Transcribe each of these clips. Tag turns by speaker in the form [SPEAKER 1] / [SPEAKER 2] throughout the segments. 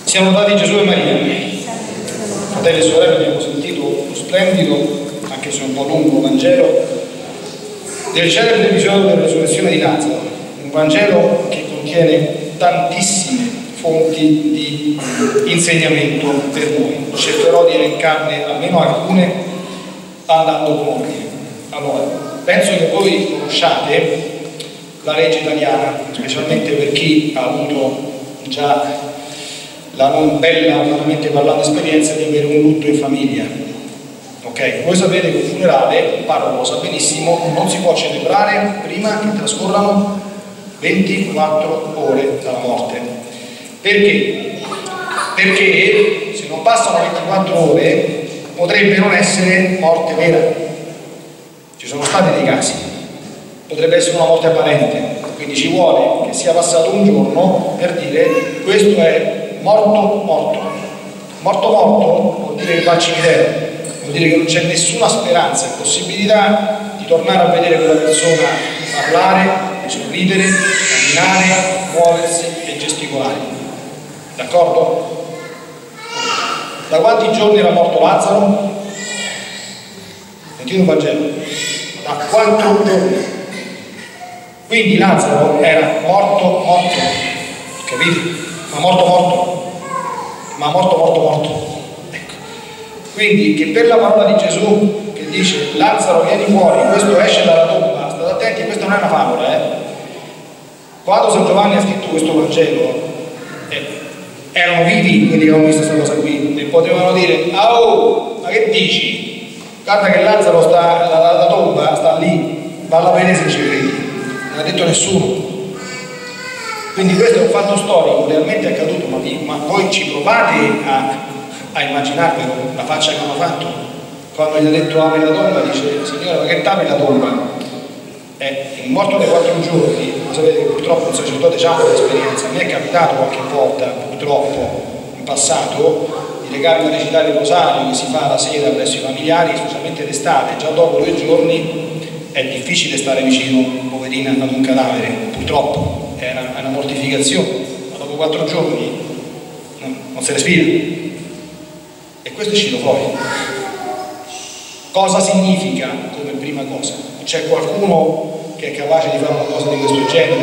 [SPEAKER 1] Siamo lodati Gesù e Maria. Fratelli e sorelle, abbiamo sentito lo splendido, anche se un po' lungo, Vangelo del celebre episodio della resurrezione di Lazzaro. Un Vangelo che contiene tantissime fonti di insegnamento per noi. Cercherò di elencarne almeno alcune andando con ordine. Allora, penso che voi conosciate la legge italiana, specialmente per chi ha avuto già la non bella, umanamente parlando, esperienza di avere un lutto in famiglia. Ok? Voi sapete che un funerale, il parroco lo sa benissimo, non si può celebrare prima che trascorrano 24 ore dalla morte. Perché? Perché se non passano 24 ore potrebbe non essere morte vera. Ci sono stati dei casi. Potrebbe essere una morte apparente. Quindi ci vuole che sia passato un giorno per dire questo è morto. Morto vuol dire che va al cimitero, vuol dire che non c'è nessuna speranza e possibilità di tornare a vedere quella persona parlare, sorridere, camminare, muoversi e gesticolare. D'accordo? Da quanti giorni era morto Lazzaro? Sentite il Vangelo. Da 4 giorni. Quindi Lazzaro era morto. Capite? Ma morto. Ecco. Quindi che per la parola di Gesù che dice Lazzaro vieni fuori, questo esce dalla tomba, state attenti, questa non è una favola. Quando San Giovanni ha scritto questo Vangelo erano vivi quelli che avevano visto questa cosa qui e potevano dire ma che dici? Guarda che Lazzaro sta, la tomba sta lì, valla a vedere se ci credi. Non ha detto nessuno. Quindi questo è un fatto storico, realmente accaduto, ma voi ci provate a immaginarvelo, la faccia che hanno fatto? Quando gli ha detto apri la tomba, dice Signore, ma che t'apri la tomba? Il morto dei 4 giorni, lo sapete che purtroppo un sacerdote ha l'esperienza, mi è capitato qualche volta, purtroppo, in passato, di legarmi a recitare il rosario che si fa la sera presso i familiari, specialmente d'estate, già dopo 2 giorni è difficile stare vicino, poverina, ad un cadavere, purtroppo. È una mortificazione, ma dopo 4 giorni non si respira. E questo è uscito fuori. Cosa significa come prima cosa? C'è qualcuno che è capace di fare una cosa di questo genere?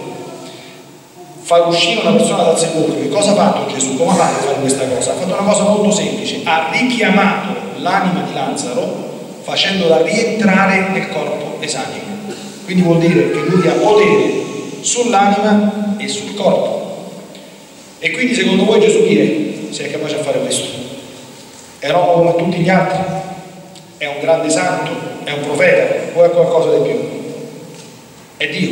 [SPEAKER 1] Far uscire una persona dal sepolcro. Che cosa ha fatto Gesù? Come ha fatto a fare questa cosa? Ha fatto una cosa molto semplice. Ha richiamato l'anima di Lazzaro facendola rientrare nel corpo esanime. Quindi vuol dire che lui ha potere sull'anima e sul corpo. E quindi secondo voi Gesù chi è? Se è capace a fare questo? È uomo come tutti gli altri? È un grande santo? È un profeta? O è qualcosa di più? È Dio.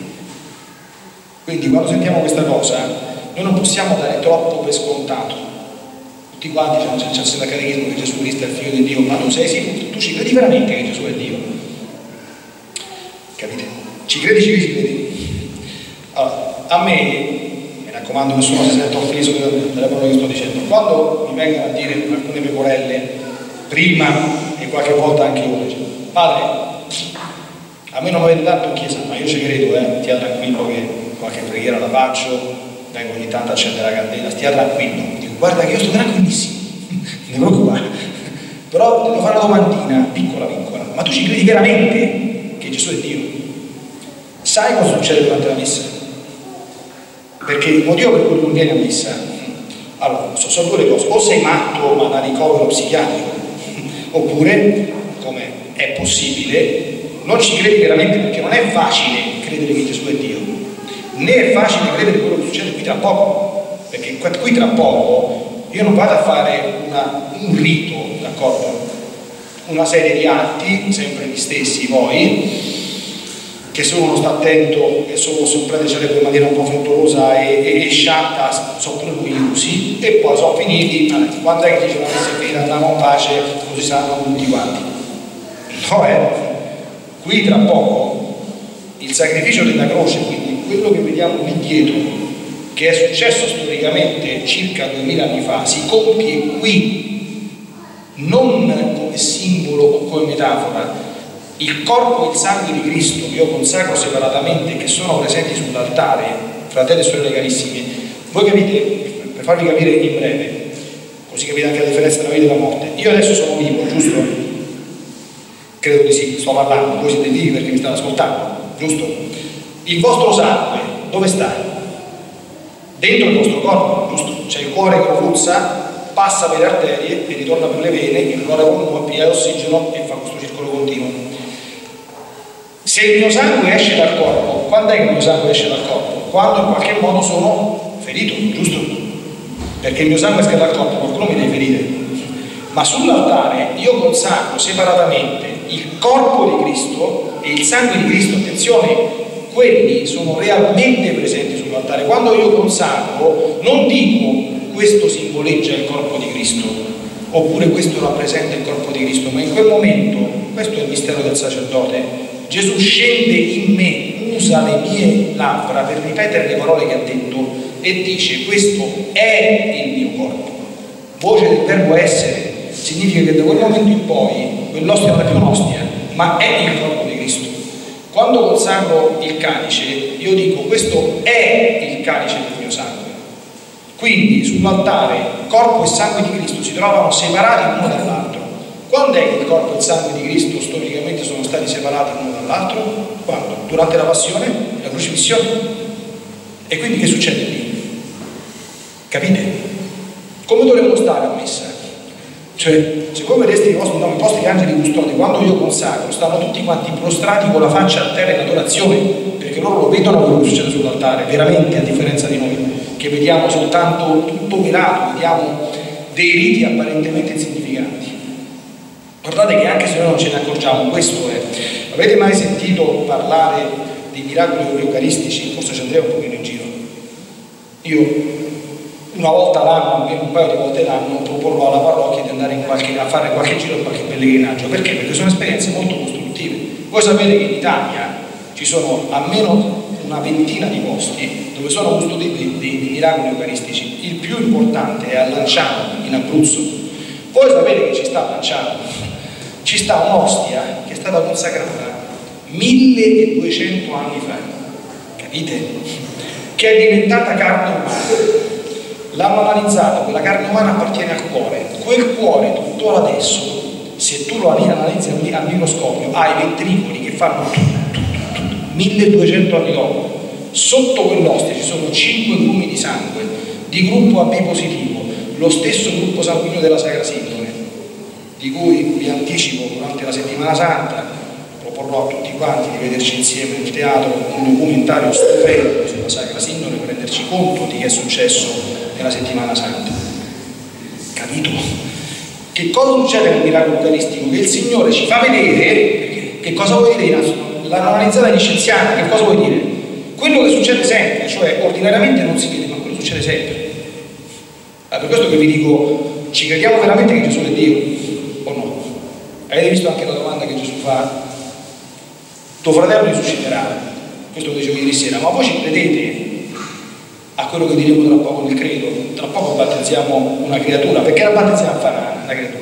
[SPEAKER 1] Quindi quando sentiamo questa cosa noi non possiamo dare troppo per scontato. Tutti quanti c'è il sindacalismo che Gesù Cristo è il figlio di Dio, ma tu sei sicuro? Tu ci credi veramente che Gesù è Dio? Capite? Ci credi, ci credi? Allora, a me, mi raccomando, nessuno si sente offeso dalle parole che sto dicendo, quando mi vengono a dire alcune pecorelle, prima e qualche volta anche ora, padre, a me non mi avete tanto in chiesa, ma io ci credo, stia tranquillo che qualche preghiera la faccio, vengo ogni tanto a accendere la candela, stia tranquillo. Dico, guarda che io sto tranquillissimo, non ti preoccupare, però ti devo fare una domandina, piccola, ma tu ci credi veramente che Gesù è Dio? Sai cosa succede durante la messa? Perché il motivo per cui tu non vieni a messa, allora, sono 2 cose: o sei matto ma da ricovero psichiatrico, oppure, come è possibile, non ci credi veramente, perché non è facile credere che Gesù è Dio, né è facile credere quello che succede qui tra poco, perché qui tra poco io non vado a fare un rito, d'accordo? Una serie di atti, sempre gli stessi voi, che se uno sta attento e solo prende il cerebro in maniera un po' frettolosa e sciatta, sono pure curiosi, e poi sono finiti. Quando è che dice la messa è finita, andiamo in pace, così saranno tutti quanti? No, qui tra poco il sacrificio della croce, quindi quello che vediamo lì dietro, che è successo storicamente circa 2000 anni fa, si compie qui, non come simbolo o come metafora. Il corpo e il sangue di Cristo che io consacro separatamente, che sono presenti sull'altare, fratelli e sorelle carissimi, voi capite per farvi capire in breve, così capite anche la differenza tra la vita e la morte. Io adesso sono vivo, giusto? Credo di sì, sto parlando, voi siete vivi perché mi state ascoltando, giusto? Il vostro sangue dove sta? Dentro il vostro corpo, giusto? C'è il cuore che lo pulsa, passa per le arterie e ritorna per le vene, il cuore pia l'ossigeno e fa questo circolo continuo. Se il mio sangue esce dal corpo, quando è che il mio sangue esce dal corpo? Quando in qualche modo sono ferito, giusto? Perché il mio sangue esce dal corpo, qualcuno mi deve ferire. Ma sull'altare io consacro separatamente il corpo di Cristo e il sangue di Cristo. Attenzione, quelli sono realmente presenti sull'altare. Quando io consacro, non dico questo simboleggia il corpo di Cristo, oppure questo rappresenta il corpo di Cristo, ma in quel momento, questo è il mistero del sacerdote, Gesù scende in me, usa le mie labbra per ripetere le parole che ha detto e dice: questo è il mio corpo. Voce del verbo essere significa che da quel momento in poi quell'ostia non è più un'ostia, ma è il corpo di Cristo. Quando consacro il calice, io dico: questo è il calice del mio sangue. Quindi sull'altare corpo e sangue di Cristo si trovano separati l'uno dall'altro. Quando è che il corpo e il sangue di Cristo storicamente sono stati separati l'uno dall'altro? Quando? Durante la passione, la crocifissione. E quindi che succede lì? Capite? Come dovremmo stare a messa? Cioè, se voi vedeste i vostri angeli custodi, quando io consacro, stanno tutti quanti prostrati con la faccia a terra in adorazione, perché loro lo vedono quello che succede sull'altare, veramente, a differenza di noi, che vediamo soltanto tutto velato, vediamo dei riti apparentemente insignificanti. Guardate che anche se noi non ce ne accorgiamo, questo è. Avete mai sentito parlare dei miracoli eucaristici? Forse ci andremo un pochino in giro. Io una volta l'anno, almeno un paio di volte l'anno, proporrò alla parrocchia di andare a fare qualche giro e qualche pellegrinaggio. Perché? Perché sono esperienze molto costruttive. Voi sapete che in Italia ci sono almeno una ventina di posti dove sono custoditi dei miracoli eucaristici. Il più importante è a Lanciano, in Abruzzo. Voi sapete che ci sta a Lanciano? Ci sta un'ostia che è stata consacrata 1200 anni fa, capite? Che è diventata carne umana. L'hanno analizzato, quella carne umana appartiene al cuore. Quel cuore tuttora adesso, se tu lo analizzi al microscopio, ha i ventricoli che fanno 1200 anni dopo. Sotto quell'ostia ci sono 5 grumi di sangue di gruppo AB positivo, lo stesso gruppo sanguigno della Sacra Sindone, di cui vi anticipo durante la Settimana Santa proporrò a tutti quanti di vederci insieme nel teatro un documentario stupendo sulla Sacra Sindone per renderci conto di che è successo nella Settimana Santa. Capito? Che cosa succede nel miracolo eucaristico? Che il Signore ci fa vedere, che cosa vuol dire? L'hanno analizzata gli scienziati, che cosa vuol dire? Quello che succede sempre, cioè ordinariamente non si vede, ma quello succede sempre. Per questo che vi dico, ci crediamo veramente che Gesù è Dio o no? Avete visto anche la domanda che Gesù fa: tuo fratello risusciterà? Questo lo dicevo ieri sera, ma voi ci credete a quello che diremo tra poco nel credo? Tra poco battezziamo una creatura. Perché la battezziamo a fare una creatura?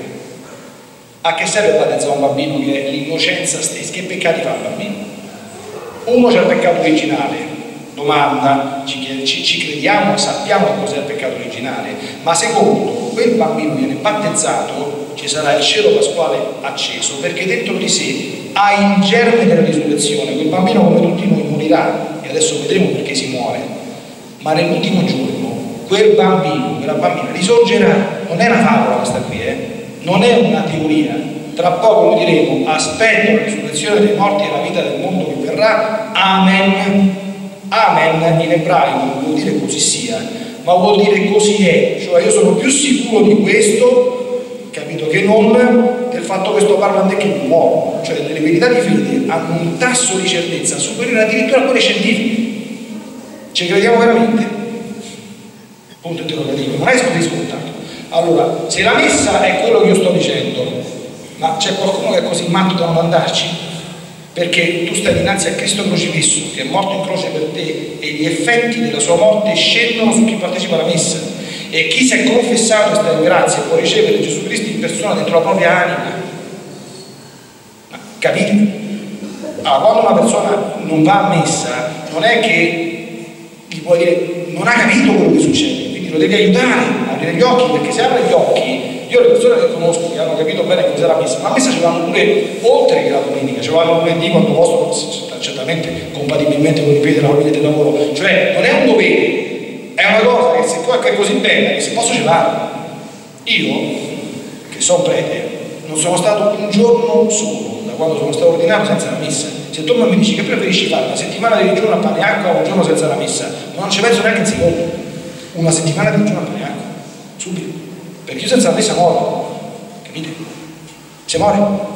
[SPEAKER 1] A che serve battezzare un bambino che è l'innocenza stessa? Che peccati fa un bambino? Uno c'è il peccato originale, domanda, ci crediamo, sappiamo che cos'è il peccato originale, ma secondo, quel bambino viene battezzato, ci sarà il cielo pasquale acceso, perché dentro di sé ha il germe della risurrezione. Quel bambino, come tutti noi, morirà, e adesso vedremo perché si muore, ma nell'ultimo giorno quel bambino, quella bambina risorgerà. Non è una favola questa qui, non è una teoria. Tra poco lo diremo: aspetto la risurrezione dei morti e la vita del mondo che verrà. Amen. Amen in ebraico non vuol dire così sia, ma vuol dire così è. Cioè io sono più sicuro di questo, capito, che non del fatto che sto parlando e che mi muovo. Cioè le verità di fede hanno un tasso di certezza superiore addirittura a quelle scientifiche. Ci crediamo veramente? Punto interrogativo. Non è così scontato. Allora, se la messa è quello che io sto dicendo, ma c'è qualcuno che è così matto da non andarci? Perché tu stai dinanzi a Cristo crocifisso, che è morto in croce per te, e gli effetti della sua morte scendono su chi partecipa alla messa. E chi si è confessato e sta in grazia può ricevere Gesù Cristo in persona dentro la propria anima. Ma, capite? Allora, quando una persona non va a messa, non è che gli puoi dire non ha capito quello che succede, quindi lo devi aiutare a aprire gli occhi, perché se apre gli occhi, io le persone che conosco che hanno capito bene cos'è la messa, ma la messa ce l'hanno pure oltre che la domenica, ce l'hanno lunedì quando possono, certamente compatibilmente con i impegni della famiglia e del lavoro, cioè non è un dovere, è una cosa che se poi è così bella che se posso ce l'ha. Io, che sono prete, non sono stato un giorno solo da quando sono stato ordinato senza la messa. Se tu mi dici che preferisci fare una settimana di digiuno a pane e acqua o un giorno senza la messa, non ci penso neanche un secondo. Una settimana di digiuno a pane e acqua, subito, perché io senza la messa muoro, capite? Se muore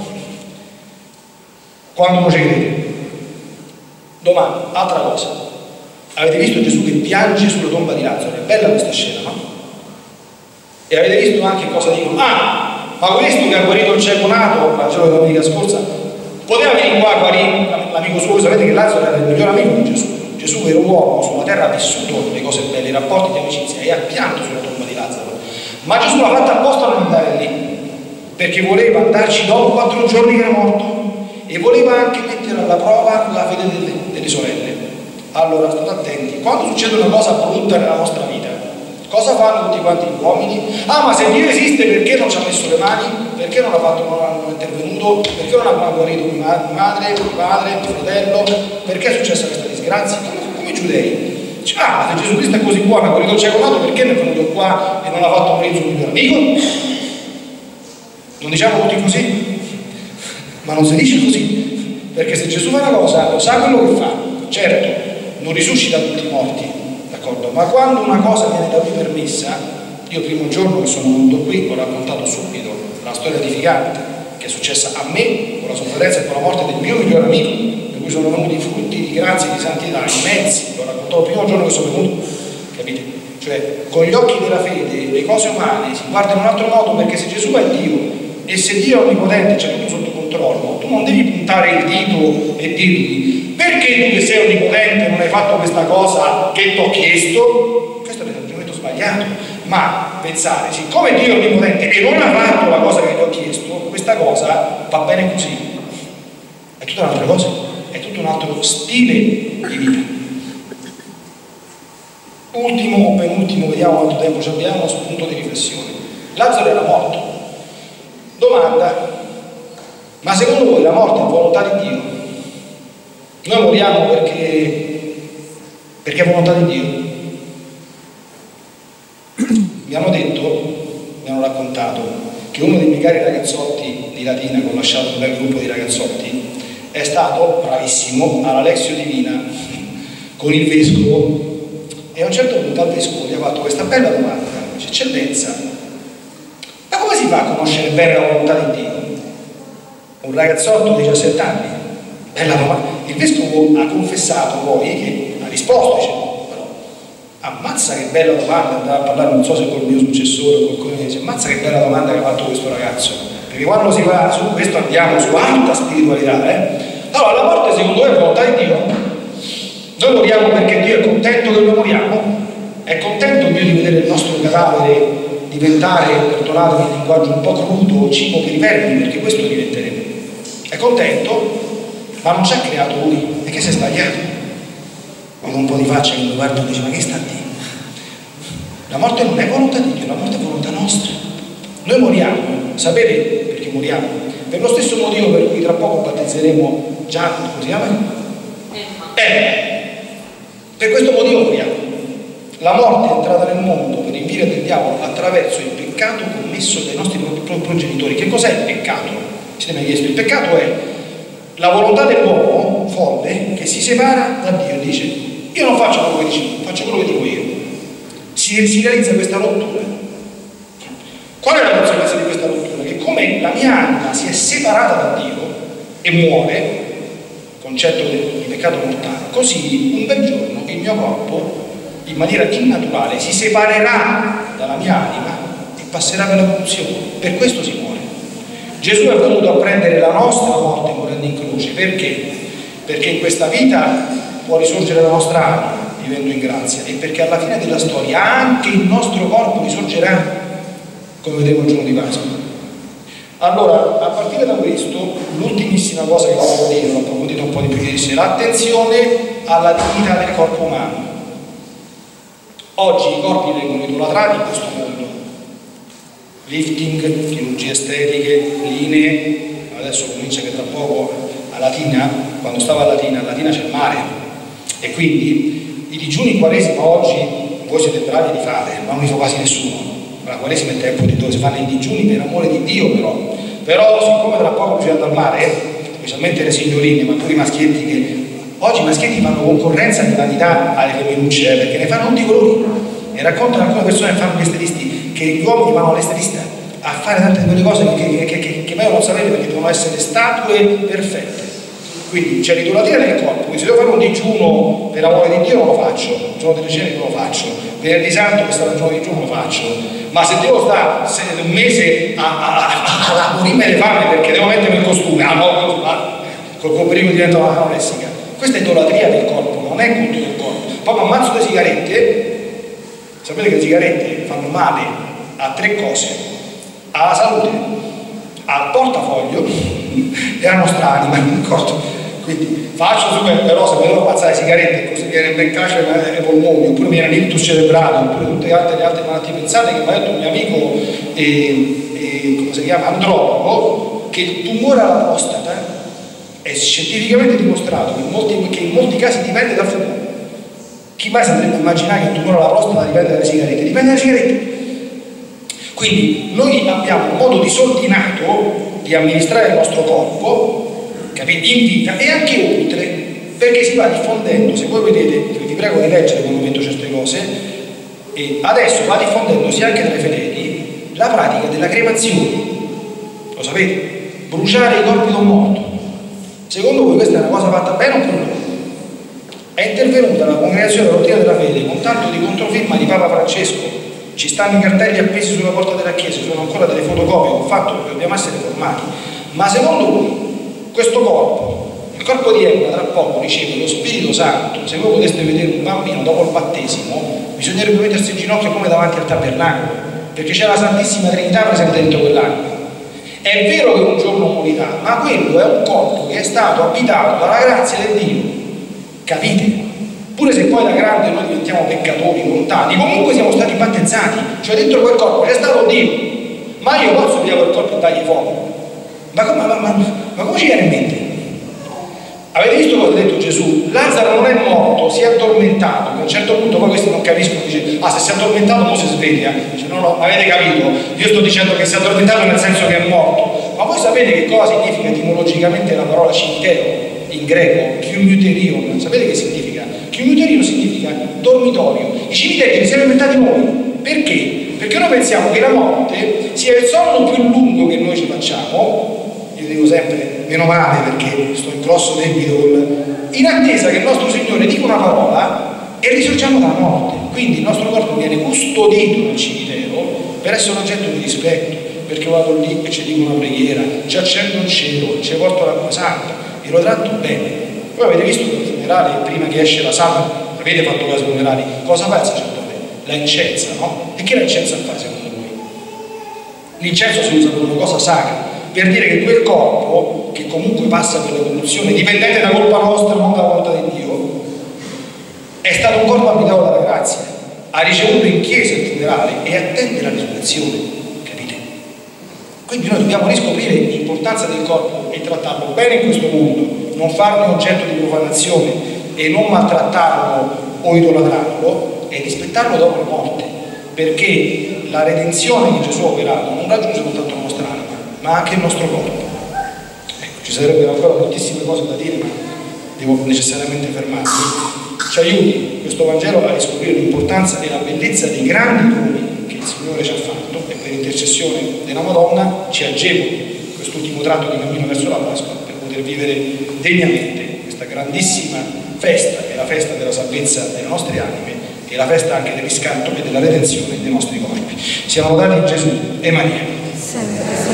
[SPEAKER 1] quando non ci crede. Domanda, altra cosa, avete visto Gesù che piange sulla tomba di Lazzaro? È bella questa scena, no? E avete visto anche cosa dicono? Ah, ma questo che ha guarito il cieco nato la giornata domenica scorsa poteva venire qua a guarire l'amico suo. Sapete che Lazzaro era il miglior amico di Gesù. Gesù era un uomo sulla terra, ha vissuto le cose belle, i rapporti di amicizia, e ha pianto sulla tomba di Lazzaro. Ma Gesù l'ha fatta apposta a non andare lì, perché voleva andarci dopo 4 giorni che era morto e voleva anche mettere alla prova la fede delle sorelle. Allora state attenti, quando succede una cosa brutta nella nostra vita, cosa fanno tutti quanti gli uomini? Ah, ma se Dio esiste, perché non ci ha messo le mani? Perché non ha fatto, non è intervenuto? Perché non ha guarito mia madre, mio padre, mio fratello? Perché è successa questa disgrazia? Come i giudei. Dice, ah, se Gesù Cristo è così buono, ha guarito il cieco nato, perché non è venuto qua e non ha fatto morire il suo migliore amico? Non diciamo tutti così? Ma non si dice così. Perché se Gesù fa una cosa, lo sa quello che fa. Certo, non risuscita tutti i morti, d'accordo? Ma quando una cosa viene da lui permessa, io il primo giorno che sono venuto qui ho raccontato subito la storia edificante che è successa a me con la sofferenza e con la morte del mio migliore amico, per cui sono venuti i frutti di grazia e di santità immensi. L'ho raccontato il primo giorno che sono venuto, capite? Cioè, con gli occhi della fede le cose umane si guardano in un altro modo, perché se Gesù è Dio e se Dio è onnipotente, c'è tutto sotto controllo, tu non devi puntare il dito e dirgli: perché tu che sei onnipotente non hai fatto questa cosa che ti ho chiesto? Questo è l'atteggiamento sbagliato. Ma pensare, siccome Dio è onnipotente e non ha fatto la cosa che ti ho chiesto, questa cosa va bene così, è tutta un'altra cosa, è tutto un altro stile di vita. Ultimo o penultimo, vediamo quanto tempo ci abbiamo, spunto di riflessione. Lazzaro era morto. Domanda: ma secondo voi la morte è volontà di Dio? Noi moriamo perché è volontà di Dio? Mi hanno detto, mi hanno raccontato che uno dei miei cari ragazzotti di Latina, che ho lasciato un bel gruppo di ragazzotti, è stato bravissimo alla Lexio Divina con il vescovo, e a un certo punto al vescovo gli ha fatto questa bella domanda: dice: eccellenza, ma come si fa a conoscere bene la volontà di Dio? Un ragazzotto di 17 anni, bella domanda. Il vescovo ha confessato poi che ha risposto, dice: ammazza che bella domanda, andava a parlare, non so se col mio successore o qualcuno, dice: ammazza che bella domanda che ha fatto questo ragazzo, perché quando si va su questo andiamo su alta spiritualità. Allora, la morte secondo voi è volontà di Dio? Noi moriamo perché Dio è contento che noi moriamo? È contento Dio di vedere il nostro cadavere diventare, perdonatemi il linguaggio un po' crudo, cibo per i vermi, perché questo diventeremo? È contento? Ma non ci ha creato lui, e che si è sbagliato? Con un po' di faccia che mi guarda e dice: ma che sta a dire? La morte non è volontà di Dio, la morte è volontà nostra. Noi moriamo, sapete perché moriamo? Per lo stesso motivo per cui tra poco battezzeremo Gianni, come si chiama? Per questo motivo moriamo. La morte è entrata nel mondo per invito del diavolo attraverso il peccato commesso dai nostri progenitori. Che cos'è il peccato? Siete mai chiesto? Il peccato è la volontà dell'uomo folle che si separa da Dio e dice: io non faccio quello che dici tu, faccio quello che dico io. Si realizza questa rottura. Qual è la conseguenza di questa rottura? Che come la mia anima si è separata da Dio e muore, concetto di peccato mortale, così un bel giorno il mio corpo in maniera innaturale si separerà dalla mia anima e passerà per la corruzione. Per questo si muore. Gesù è venuto a prendere la nostra morte morendo in croce. Perché? Perché in questa vita può risorgere la nostra anima vivendo in grazia, e perché alla fine della storia anche il nostro corpo risorgerà, come vedremo il giorno di Pasqua. Allora, a partire da questo, l'ultimissima cosa che voglio dire, l'ho approfondito un po' di più ieri sera: attenzione alla dignità del corpo umano. Oggi i corpi vengono idolatrati in questo mondo. Lifting, chirurgie estetiche, linee, adesso comincia che tra poco a Latina, quando stavo a Latina c'è il mare, e quindi i digiuni in Quaresima oggi voi siete bravi di fare, ma non li fa quasi nessuno. La Quaresima è il tempo dove si fanno i digiuni per amore di Dio, però siccome tra poco bisogna andare al mare, specialmente le signorine, ma pure i maschietti, che oggi i maschietti fanno concorrenza di vanità alle femminucce, perché ne fanno tutti i colori, e raccontano alcune persone che fanno gli estetisti, che gli uomini vanno all'estetista a fare tante di quelle cose che meglio non sapere, perché devono essere statue perfette. Quindi c'è l'idolatria del corpo, quindi se devo fare un digiuno per amore di Dio non lo faccio, il giorno delle cene non lo faccio, venerdì santo che sta il giorno di digiuno lo faccio, ma se devo stare un mese a morirmi le fame perché devo mettermi il costume, col pericolo diventa una anoressica, questa è idolatria del corpo, non è culto del corpo. Poi mi ammazzo le sigarette, sapete che le sigarette fanno male a 3 cose: alla salute, al portafoglio e alla nostra anima, d'accordo? Quindi faccio super, però se devo ammazzare le sigarette così viene ben calcio ai polmoni, oppure mi viene l'ictus cerebrale, oppure tutte le altre malattie, pensate che mi ha detto un mio amico come si chiama, antropoco, che il tumore alla prostata è scientificamente dimostrato che in molti casi dipende dal fumo. Chi mai si andrebbe a immaginare che il tumore alla prostata dipende dalle sigarette? Dipende dalle sigarette. Quindi noi abbiamo un modo disordinato di amministrare il nostro corpo, capite? In vita e anche oltre, perché si va diffondendo, se voi vedete, vi prego di leggere quando metto certe cose, e adesso va diffondendosi anche tra i fedeli la pratica della cremazione. Lo sapete? Bruciare i corpi da un morto. Secondo voi questa è una cosa fatta bene oppure no? È intervenuta la congregazione della dottrina della fede con tanto di controfirma di Papa Francesco. Ci stanno i cartelli appesi sulla porta della chiesa, sono ancora delle fotocopie, ho fatto perché dobbiamo essere formati. Ma secondo voi questo corpo, il corpo di Eva, tra poco riceve lo Spirito Santo? Se voi poteste vedere un bambino dopo il battesimo, bisognerebbe mettersi in ginocchio come davanti al tabernacolo, perché c'è la Santissima Trinità presente dentro quell'anima. È vero che un giorno morirà, ma quello è un corpo che è stato abitato dalla grazia del Dio, capite? Pure se poi da grande noi diventiamo peccatori, lontani, comunque siamo stati battezzati, cioè dentro quel corpo c'è stato Dio. Ma io posso pigliare quel corpo e dargli fuoco? Ma come ci viene in mente? Avete visto cosa ha detto Gesù? Lazzaro non è morto, si è addormentato, che a un certo punto poi questi non capiscono, dice, se si è addormentato non si sveglia. Dice, no, avete capito? Io sto dicendo che si è addormentato nel senso che è morto. Ma voi sapete che cosa significa etimologicamente la parola cimitero in greco? Chiumiuterion, sapete che significa? Chiumiuterion significa dormitorio. I cimiteri li siamo inventati noi. Perché? Perché noi pensiamo che la morte sia il sonno più lungo che noi ci facciamo. Io dico sempre, meno male, perché sto in grosso debito in attesa che il nostro Signore dica una parola e risorgiamo dalla morte. Quindi il nostro corpo viene custodito nel cimitero per essere un oggetto di rispetto, perché vado lì e ci dico una preghiera, ci accendo un cielo, ci porto l'acqua santa e lo tratto bene. Voi avete visto che il funerale, prima che esce la salma, avete fatto caso ai funerali, cosa fa il sacerdote? La incensa, no? E che la incensa fa secondo voi? L'incenso si usa come una cosa sacra, per dire che quel corpo, che comunque passa per l'evoluzione, dipendente da colpa nostra, non da volontà di Dio, è stato un corpo abitato dalla grazia, ha ricevuto in chiesa il funerale e attende la risurrezione, capite? Quindi noi dobbiamo riscoprire l'importanza del corpo e trattarlo bene in questo mondo, non farne oggetto di profanazione e non maltrattarlo o idolatrarlo e rispettarlo dopo la morte, perché la redenzione che Gesù ha operato non raggiunge soltanto la nostra anima, ma anche il nostro corpo. Ecco, ci sarebbero ancora moltissime cose da dire, ma devo necessariamente fermarmi. Ci aiuti questo Vangelo a riscoprire l'importanza e la bellezza dei grandi doni che il Signore ci ha fatto e per intercessione della Madonna ci agevoli quest'ultimo tratto di cammino verso la Pasqua per poter vivere degnamente questa grandissima festa, che è la festa della salvezza delle nostre anime e la festa anche del riscatto e della redenzione dei nostri corpi. Siamo lodati Gesù e Maria.